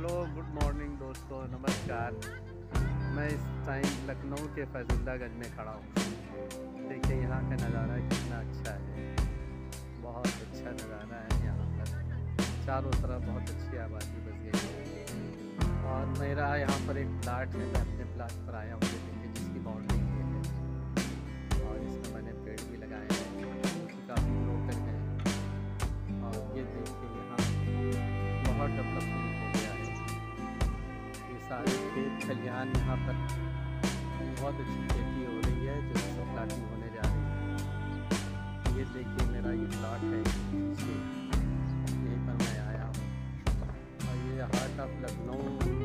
Hello, good morning दोस्तों, नमस्कार। मैं इस टाइम लखनऊ के फैजुल्लागंज में खड़ा हूँ। देखिए यहाँ का नज़ारा कितना अच्छा है। बहुत अच्छा नज़ारा है यहाँ पर। चारों तरफ बहुत अच्छी आबादी बस गई है और मेरा यहाँ पर एक प्लाट है। मैं अपने प्लाट पर आया हूँ। देखिए जिसकी बाउंड्री ये है और इसमें मैंने पेड़ भी लगाए हैं जो कि काफ़ी ग्रो कर गए हैं। और ये देखिए यहाँ बहुत डेवलपमेंट हो गया है। ये सारे खेत खलिहान यहाँ पर बहुत अच्छी खेती हो रही है जो सब प्लाटिंग होने जा रही है। ये देखिए मेरा ये प्लाट है पीछे, यहीं पर मैं आया हूँ और ये हार्ट ऑफ लखनऊ